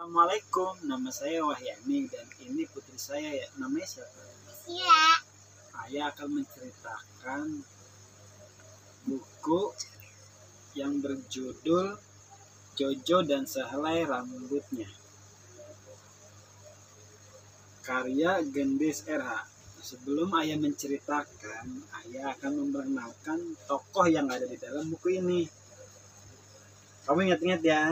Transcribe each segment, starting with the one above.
Assalamualaikum, nama saya Wahyani dan ini putri saya ya. Namanya siapa? Iya. Ayah akan menceritakan buku yang berjudul Jojo dan Sehelai Rambutnya, karya Gendis RH. Sebelum ayah menceritakan, ayah akan memperkenalkan tokoh yang ada di dalam buku ini. Kamu ingat-ingat ya.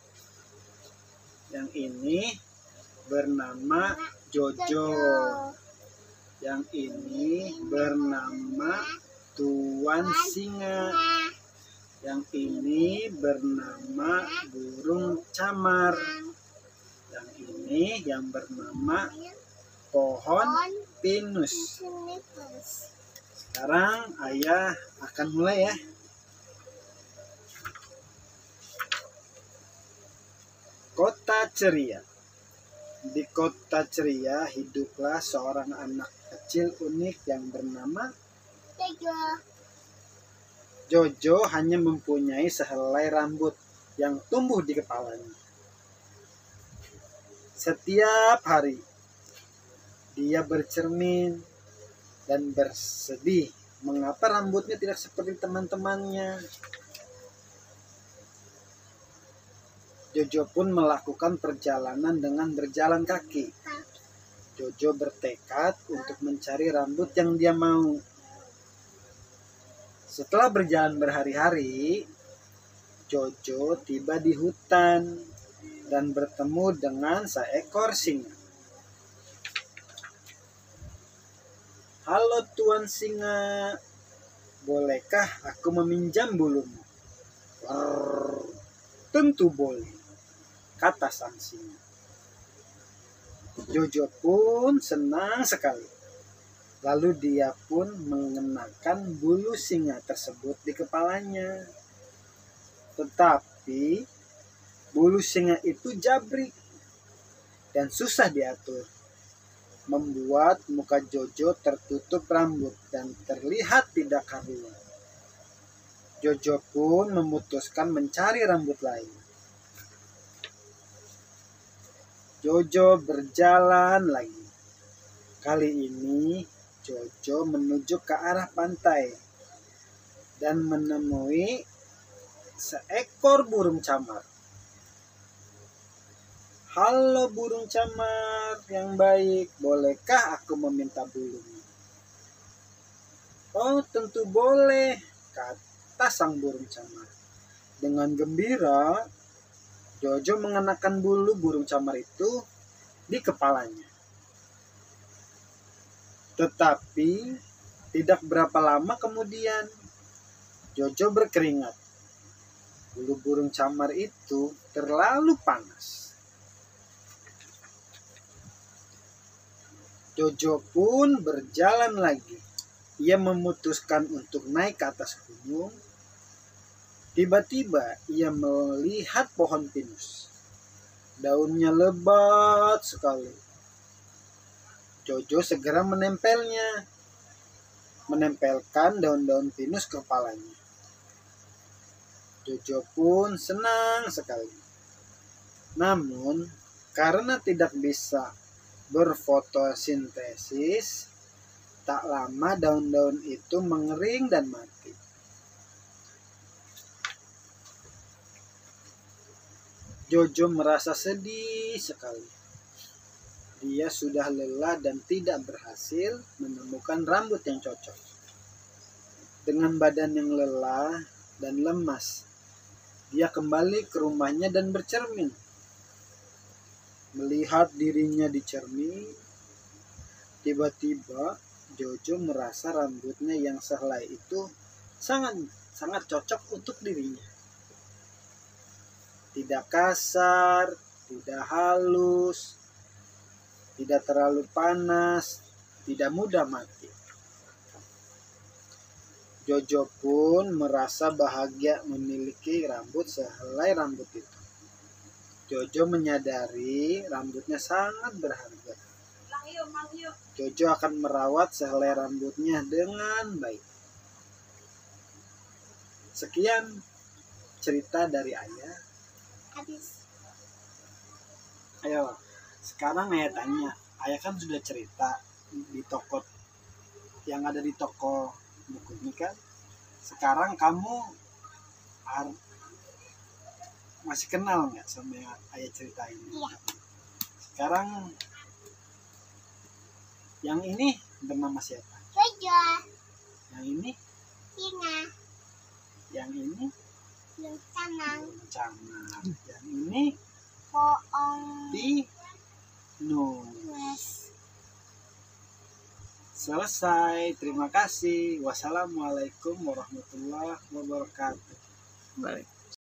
Yang ini bernama Jojo. Yang ini bernama Tuan Singa. Yang ini bernama Burung Camar. Yang ini yang bernama Pohon Pinus. Sekarang ayah akan mulai ya. Kota ceria. Di kota ceria hiduplah seorang anak kecil unik yang bernama Jojo. Hanya mempunyai sehelai rambut yang tumbuh di kepalanya. Setiap hari dia bercermin dan bersedih mengapa rambutnya tidak seperti teman-temannya. Jojo pun melakukan perjalanan dengan berjalan kaki. Jojo bertekad untuk mencari rambut yang dia mau. Setelah berjalan berhari-hari, Jojo tiba di hutan dan bertemu dengan seekor singa. "Halo Tuan Singa, bolehkah aku meminjam bulumu?" "Tentu boleh," kata sang singa. Jojo pun senang sekali. Lalu dia pun mengenakan bulu singa tersebut di kepalanya. Tetapi bulu singa itu jabrik dan susah diatur, membuat muka Jojo tertutup rambut dan terlihat tidak karuan. Jojo pun memutuskan mencari rambut lain. Jojo berjalan lagi. Kali ini Jojo menuju ke arah pantai dan menemui seekor burung camar. "Halo burung camar yang baik, bolehkah aku meminta bulumu?" "Oh, tentu boleh," kata sang burung camar. Dengan gembira, Jojo mengenakan bulu burung camar itu di kepalanya. Tetapi tidak berapa lama kemudian, Jojo berkeringat. Bulu burung camar itu terlalu panas. Jojo pun berjalan lagi. Ia memutuskan untuk naik ke atas gunung. Tiba-tiba ia melihat pohon pinus. Daunnya lebat sekali. Jojo segera menempelkan daun-daun pinus ke kepalanya. Jojo pun senang sekali. Namun, karena tidak bisa berfotosintesis, tak lama daun-daun itu mengering dan mati. Jojo merasa sedih sekali. Dia sudah lelah dan tidak berhasil menemukan rambut yang cocok. Dengan badan yang lelah dan lemas, dia kembali ke rumahnya dan bercermin. Melihat dirinya di cermin, tiba-tiba Jojo merasa rambutnya yang sehelai itu sangat cocok untuk dirinya. Tidak kasar, tidak halus, tidak terlalu panas, tidak mudah mati. Jojo pun merasa bahagia memiliki rambut sehelai rambut itu. Jojo menyadari rambutnya sangat berharga. Jojo akan merawat sehelai rambutnya dengan baik. Sekian cerita dari ayah. Habis. Ayo, sekarang ayah tanya. Ayah kan sudah cerita di toko yang ada di toko buku ini kan. Sekarang kamu masih kenal nggak sama yang ayah ceritain? Iya. Sekarang yang ini bernama siapa? Jojo. Yang ini? Tina. Yang ini? Lucanang. Camar. Yang ini? Poong. Tino. Wes. Selesai. Terima kasih. Wassalamualaikum warahmatullahi wabarakatuh. Balik.